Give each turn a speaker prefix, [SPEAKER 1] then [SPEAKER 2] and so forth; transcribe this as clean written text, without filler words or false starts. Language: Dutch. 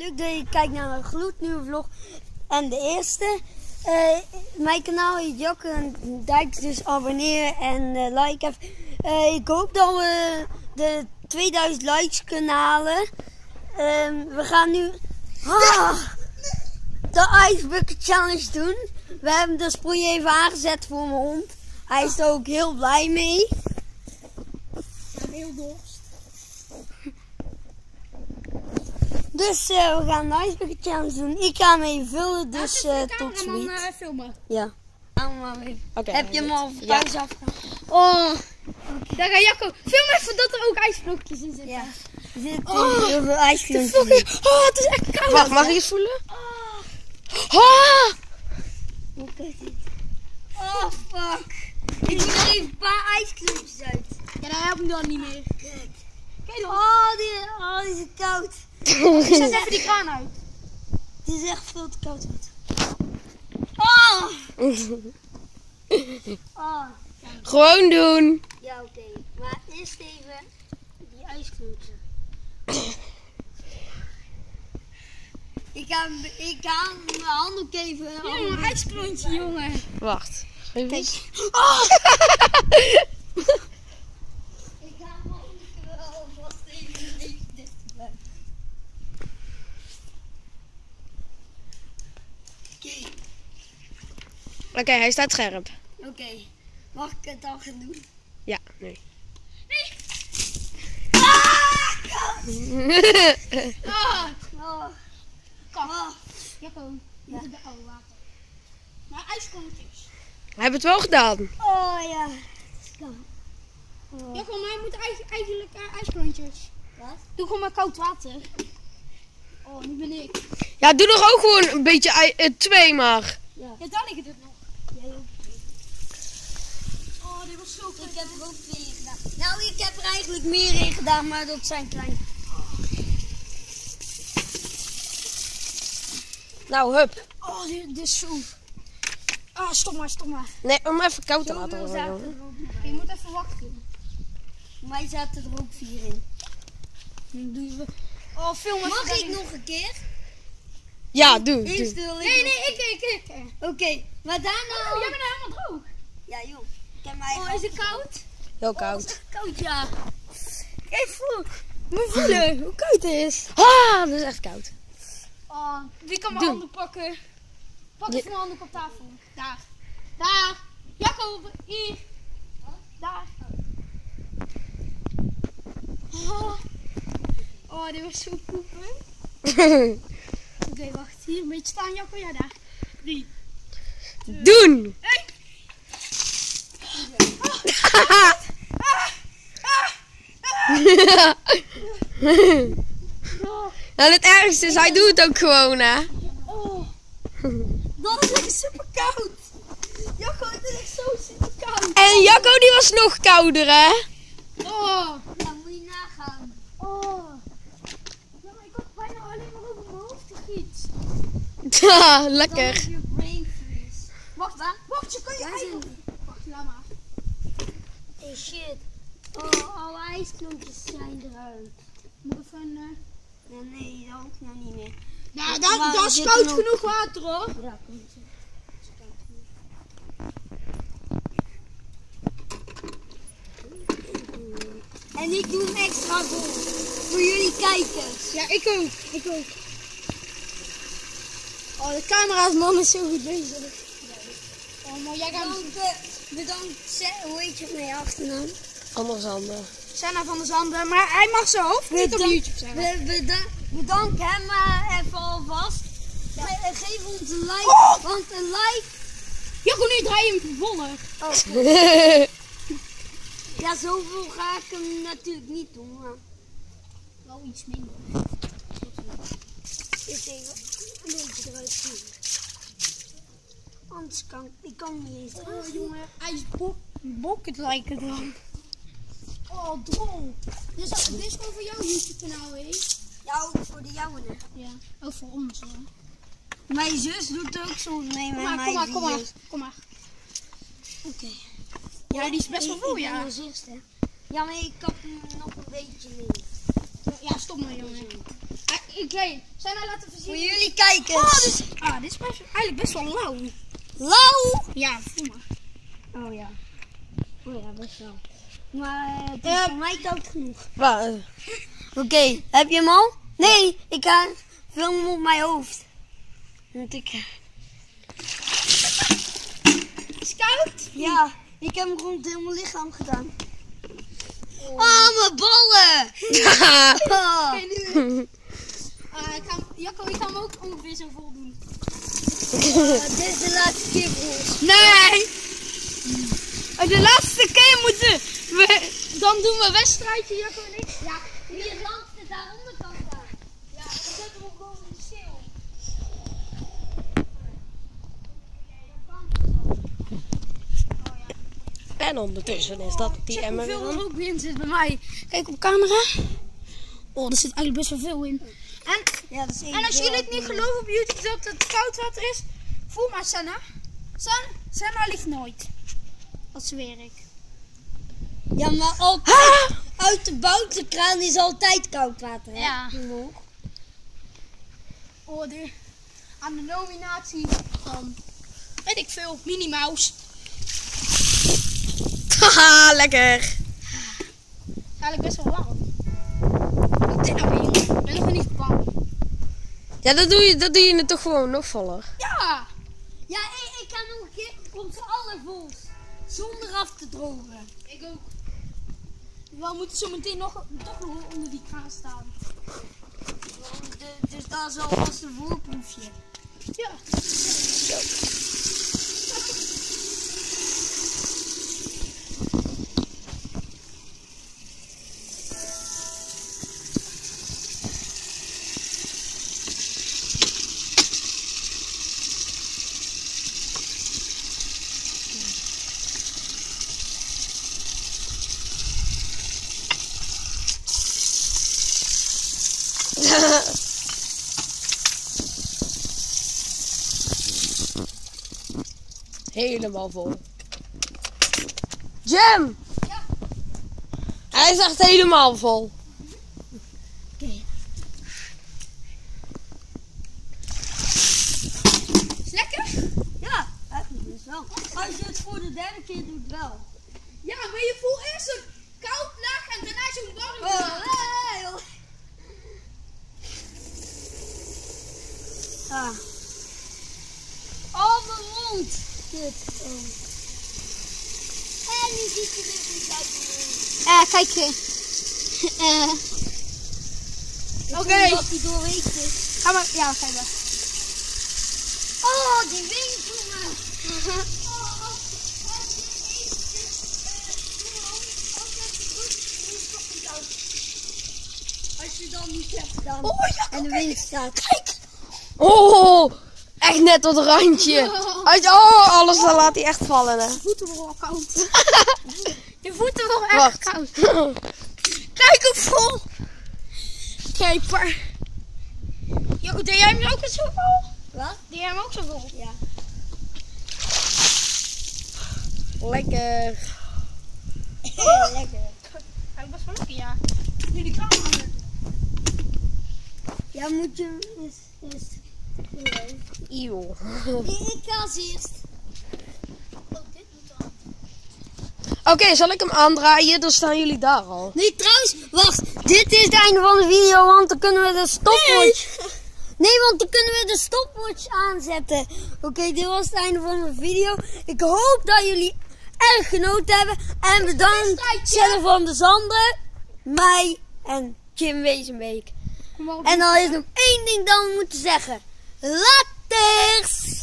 [SPEAKER 1] leuk dat je kijkt naar een gloednieuwe vlog. En de eerste. Mijn kanaal heet Jocke Dijk, dus abonneer en like even. Ik hoop dat we de 2000 likes kunnen halen. We gaan nu de Ice Bucket Challenge doen. We hebben de sproei even aangezet voor mijn hond. Hij is er ook heel blij mee.
[SPEAKER 2] Ik heb heel dorst.
[SPEAKER 1] Dus we gaan de Ice Bucket Challenge doen. Ik ga hem even vullen, dus tot ziens.
[SPEAKER 2] Filmen.
[SPEAKER 1] Ja.
[SPEAKER 3] Okay,
[SPEAKER 1] Heb je hem al thuis afgehaald?
[SPEAKER 2] Oh. Daar ga Jacco. Film even dat er ook ijsblokjes in zitten.
[SPEAKER 1] Ja. Er zitten heel veel ijsklontjes in.
[SPEAKER 2] Oh, het is echt koud.
[SPEAKER 3] Wacht, mag ik eens voelen?
[SPEAKER 1] Hoe kijk dit? Oh fuck. Ik doe er even een paar ijsklontjes uit.
[SPEAKER 2] Ja, daar helpt me dan niet meer.
[SPEAKER 1] Kijk.
[SPEAKER 2] Kijk dan.
[SPEAKER 1] Oh, die is koud.
[SPEAKER 2] Ik zet even die kraan uit.
[SPEAKER 1] Het is echt veel te koud. Oh! Oh.
[SPEAKER 3] Gewoon doen.
[SPEAKER 1] Ja, oké. Maar eerst even die ijsklontjes. Ik ga mijn hand ook even...
[SPEAKER 2] Jongen, ijsklontje, jongen.
[SPEAKER 3] Wacht.
[SPEAKER 1] Kijk.
[SPEAKER 2] Oh.
[SPEAKER 1] Ik ga mijn hand wel vast even een beetje dichterbij.
[SPEAKER 3] Oké, hij staat scherp.
[SPEAKER 1] Oké. Mag ik het al gaan doen?
[SPEAKER 3] Ja, nee.
[SPEAKER 1] Oh.
[SPEAKER 2] Kap. Jacco, dit is bij oude water. Maar ijsklontjes.
[SPEAKER 3] We hebben het wel gedaan.
[SPEAKER 1] Oh ja.
[SPEAKER 2] Jacco, maar je moet eigenlijk ijsklontjes.
[SPEAKER 1] Wat?
[SPEAKER 2] Doe gewoon maar koud water. Oh, nu ben ik.
[SPEAKER 3] Ja, doe nog ook gewoon een beetje 2 maar.
[SPEAKER 1] Ja.
[SPEAKER 2] Ja, daar ligt het nog.
[SPEAKER 1] Jij ook.
[SPEAKER 2] Oh, dit was zo goed.
[SPEAKER 1] Ik heb er ook 2 in gedaan. Nou, ik heb er eigenlijk meer in gedaan, maar dat zijn klein.
[SPEAKER 3] Nou, hup.
[SPEAKER 2] Oh, dit is zo. Ah, stop maar.
[SPEAKER 3] Nee, om even koud te
[SPEAKER 1] Zoveel
[SPEAKER 3] laten
[SPEAKER 1] zaten
[SPEAKER 3] worden.
[SPEAKER 1] er ook nog
[SPEAKER 2] Je
[SPEAKER 1] in.
[SPEAKER 2] moet even wachten.
[SPEAKER 1] Voor mij zaten er ook 4 in.
[SPEAKER 2] Nu doen we. Oh, film even.
[SPEAKER 1] Mag ik
[SPEAKER 2] daarin.
[SPEAKER 1] nog een keer?
[SPEAKER 3] Ja, doe.
[SPEAKER 1] Eerst
[SPEAKER 3] doe.
[SPEAKER 1] wil ik
[SPEAKER 2] Nee,
[SPEAKER 1] nog-
[SPEAKER 2] ik.
[SPEAKER 1] Oké, maar daarna...
[SPEAKER 2] Oh, jij bent helemaal droog.
[SPEAKER 1] Ja joh, ik heb mij...
[SPEAKER 2] Oh, is het koud?
[SPEAKER 3] Heel
[SPEAKER 2] Het
[SPEAKER 3] koud.
[SPEAKER 2] is echt koud, ja. Kijk, moet voelen hoe koud het is.
[SPEAKER 3] Dat is echt koud.
[SPEAKER 2] Oh, wie kan mijn
[SPEAKER 3] Doe.
[SPEAKER 2] handen pakken? Pak
[SPEAKER 3] Je-
[SPEAKER 2] even mijn handdoek op tafel. Daar. Jacco, hier. Daar. Oh, dit was zo poepen. Oké, wacht. Hier een beetje staan, Jacco. Ja, daar. 3.
[SPEAKER 3] Doen! Nou, het ergste is, hij doet het ook gewoon, hè.
[SPEAKER 2] Oh. Dat is echt super koud. Jacco, het is echt zo super koud.
[SPEAKER 3] En Jacco, die was nog kouder, hè.
[SPEAKER 2] Oh.
[SPEAKER 1] Ja, moet je nagaan.
[SPEAKER 2] Oh. Ja, maar ik had bijna alleen maar over mijn hoofd gegietst.
[SPEAKER 1] Dan
[SPEAKER 3] Lekker.
[SPEAKER 1] heb je brain freeze.
[SPEAKER 2] Wacht, je kan je
[SPEAKER 1] Wij
[SPEAKER 2] eigen...
[SPEAKER 1] zijn-
[SPEAKER 2] Wacht, laat maar.
[SPEAKER 1] Oh shit. Oh, alle ijsklontjes zijn eruit.
[SPEAKER 2] Moet even een...
[SPEAKER 1] Nee, dat ook nog niet meer.
[SPEAKER 2] Nou,
[SPEAKER 1] Maar
[SPEAKER 2] dat is
[SPEAKER 1] dit
[SPEAKER 2] koud
[SPEAKER 1] nog-
[SPEAKER 2] genoeg water, hoor.
[SPEAKER 1] Ja, kom eens. En ik doe hem extra vol. Voor jullie kijkers.
[SPEAKER 2] Ja, ik ook. Oh, de cameraman is zo goed bezig. Oh, maar jij gaat...
[SPEAKER 1] Bedankt, hoe heet je mijn achternaam?
[SPEAKER 3] Anders handen.
[SPEAKER 2] Senna van der Zanden, maar hij mag zijn hoofd niet op YouTube zeggen.
[SPEAKER 1] Bedank hem even alvast. Geef ons een like,
[SPEAKER 2] Oh!
[SPEAKER 1] want een like...
[SPEAKER 2] Jacco, nu draai je hem voller.
[SPEAKER 1] Ja, zoveel ga ik hem natuurlijk niet doen. Maar
[SPEAKER 2] Wel iets minder.
[SPEAKER 1] ik even een beetje eruit zien. Anders kan ik kan niet eens.
[SPEAKER 2] Oh, jongen, ijsbokken lijken dan. Oh, drol. Dit is gewoon voor jouw YouTube-kanaal, hè?
[SPEAKER 1] Ja, ook voor de jouwe.
[SPEAKER 2] Ja, ook voor ons, hoor.
[SPEAKER 1] Mijn zus doet er ook soms mee met mijn video's.
[SPEAKER 2] Kom maar.
[SPEAKER 1] Oké.
[SPEAKER 2] Ja, die is best wel vol,
[SPEAKER 1] Ik ben
[SPEAKER 2] ja.
[SPEAKER 1] als eerste. Ja, maar ik kap hem nog een beetje mee.
[SPEAKER 2] Ja, stop maar, jongen. Oké, zijn nou laten
[SPEAKER 1] Voor
[SPEAKER 2] voorzien.
[SPEAKER 1] jullie kijkers.
[SPEAKER 2] Dit is eigenlijk best wel lauw.
[SPEAKER 1] Lauw.
[SPEAKER 2] Ja, voel maar.
[SPEAKER 1] Oh ja. Oh ja, best wel. Maar het is voor mij koud genoeg. Oké, heb je hem al? Nee, ik ga filmen op mijn hoofd. Want ik...
[SPEAKER 2] Is het koud?
[SPEAKER 1] Ja, ik heb hem rond heel mijn lichaam gedaan. Oh, mijn ballen! Oh.
[SPEAKER 2] Oké, nu. Jacco, ik ga hem ook ongeveer zo vol doen.
[SPEAKER 1] Dit is de laatste keer voor ons.
[SPEAKER 2] Nee! De laatste keer moeten we... Dan doen we een wedstrijdje, Jacco en ik.
[SPEAKER 1] Ja, hier langs de daar onderkant aan.
[SPEAKER 2] Ja, dan zetten we gewoon in de schil.
[SPEAKER 3] En ondertussen is dat die emmer weer
[SPEAKER 2] Hoeveel
[SPEAKER 3] aan.
[SPEAKER 2] er ook in zit bij mij. Kijk op camera. Oh, er zit eigenlijk best wel veel in.
[SPEAKER 1] Ja, dat is
[SPEAKER 2] En als jullie het niet geloven op YouTube dat het koud water is, voel maar Senna. Senna ligt nooit. Dat zweer ik.
[SPEAKER 1] Ja, maar altijd uit de buitenkraan is altijd koud water, hè?
[SPEAKER 2] Ja.
[SPEAKER 1] Omhoog.
[SPEAKER 2] Oh, aan de nominatie van, weet ik veel, Minnie Mouse.
[SPEAKER 3] Haha, lekker.
[SPEAKER 2] Eigenlijk best wel lang. Wat is dit nou weer, jongen? Ik ben nog niet bang.
[SPEAKER 3] Ja, dat doe je het toch gewoon nog voller.
[SPEAKER 2] Ja!
[SPEAKER 1] Ja, ik ga nog een keer op z'n allervolst. Zonder af te drogen.
[SPEAKER 2] Ik ook. We moeten zo meteen toch nog onder die kraan staan.
[SPEAKER 1] Dus dat is alvast een voorproefje.
[SPEAKER 2] Ja.
[SPEAKER 3] Helemaal vol. Jam!
[SPEAKER 2] Ja.
[SPEAKER 3] Hij is echt helemaal vol.
[SPEAKER 2] Is het lekker?
[SPEAKER 1] Ja, eigenlijk dus wel. Als je het voor de derde keer doet, wel.
[SPEAKER 2] Ja, maar je voelt eerst een koud laag en daarna zo'n warm laag.
[SPEAKER 1] Ah. Oh, mijn mond. Dit. Oh. En nu ziet je dit niet uit de mond.
[SPEAKER 2] Kijk. Oké.
[SPEAKER 1] Dat die doorweekt is.
[SPEAKER 2] Ga maar. Ja, ga maar.
[SPEAKER 1] Oh, die winkelman. Als je dan niet hebt dan.
[SPEAKER 2] Oh, ja,
[SPEAKER 1] En de wind staat.
[SPEAKER 2] Kijk.
[SPEAKER 3] Oh, echt net tot het randje. Alles, dan laat hij echt vallen. Hè.
[SPEAKER 2] Je voeten worden al koud. Je voeten worden echt
[SPEAKER 3] Wacht.
[SPEAKER 2] koud. Kijk hoe vol. Kijk maar. Jacco, deed jij hem ook zo vol?
[SPEAKER 1] Wat?
[SPEAKER 2] Deed jij hem ook zo vol?
[SPEAKER 1] Ja.
[SPEAKER 3] Lekker.
[SPEAKER 1] Lekker.
[SPEAKER 2] Hij is best wel lekker, ja. Nu de kraan aan.
[SPEAKER 1] Ja, moet je eerst.
[SPEAKER 3] Eeuw.
[SPEAKER 1] Ik ga als eerst.
[SPEAKER 2] Oh, dit moet dan.
[SPEAKER 3] Oké, zal ik hem aandraaien? Dan staan jullie daar al.
[SPEAKER 1] Nee, trouwens, wacht. Dit is het einde van de video, want dan kunnen we de stopwatch. Nee, want dan kunnen we de stopwatch aanzetten. Oké, dit was het einde van de video. Ik hoop dat jullie erg genoten hebben. En bedankt Celle van de Zanden, mij en Jim Wezenbeek.
[SPEAKER 2] Kom maar op.
[SPEAKER 1] En dan is nog één ding dat we moeten zeggen. Laters!